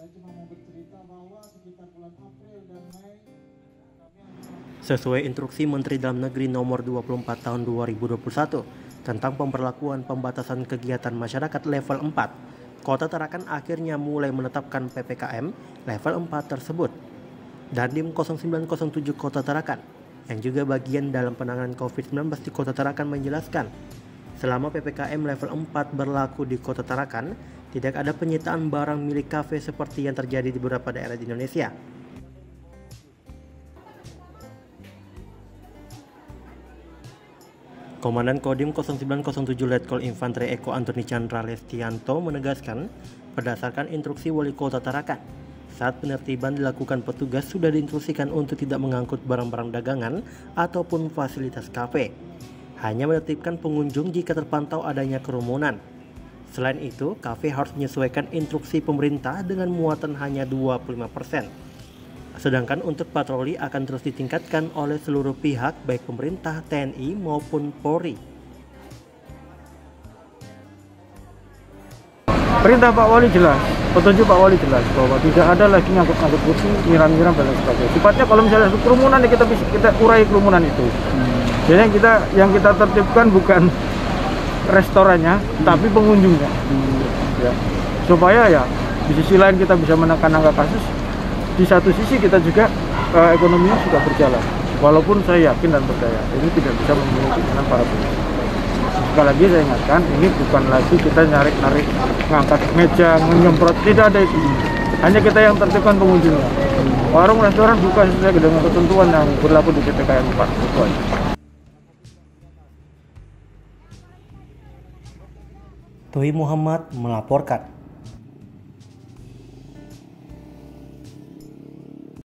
Sesuai instruksi Menteri Dalam Negeri nomor 24 tahun 2021 tentang pemberlakuan pembatasan kegiatan masyarakat level 4, Kota Tarakan akhirnya mulai menetapkan PPKM level 4 tersebut. Dandim 0907 Kota Tarakan, yang juga bagian dalam penanganan COVID-19 di Kota Tarakan menjelaskan, selama PPKM level 4 berlaku di Kota Tarakan, tidak ada penyitaan barang milik kafe seperti yang terjadi di beberapa daerah di Indonesia. Komandan Kodim 0907 Letkol Infanteri Eko Antoni Chandra Lestianto menegaskan, berdasarkan instruksi Wali Kota Tarakan, saat penertiban dilakukan petugas sudah diinstruksikan untuk tidak mengangkut barang-barang dagangan ataupun fasilitas kafe. Hanya menertibkan pengunjung jika terpantau adanya kerumunan. Selain itu, kafe harus menyesuaikan instruksi pemerintah dengan muatan hanya 25%. Sedangkan untuk patroli akan terus ditingkatkan oleh seluruh pihak baik pemerintah, TNI maupun Polri. Perintah Pak Wali jelas, petunjuk Pak Wali jelas bahwa tidak ada lagi ngangkut-ngangkut kursi, nyiram-nyiram dan lain sebagainya. Sifatnya kalau misalnya ada kerumunan ya kita urai kerumunan itu. Jadi yang kita tertibkan bukan restorannya, tapi pengunjungnya. Ya. Supaya ya di sisi lain kita bisa menekan angka kasus. Di satu sisi kita juga ekonominya sudah berjalan. Walaupun saya yakin dan percaya ini tidak bisa membunuh keinginan para pengunjung. Sekali lagi saya ingatkan, ini bukan lagi kita narik-narik, ngangkat meja, menyemprot, tidak ada itu. Hanya kita yang tertibkan pengunjungnya. Warung restoran buka sesuai dengan ketentuan yang berlaku di PPKM 4. Tohi Muhammad melaporkan.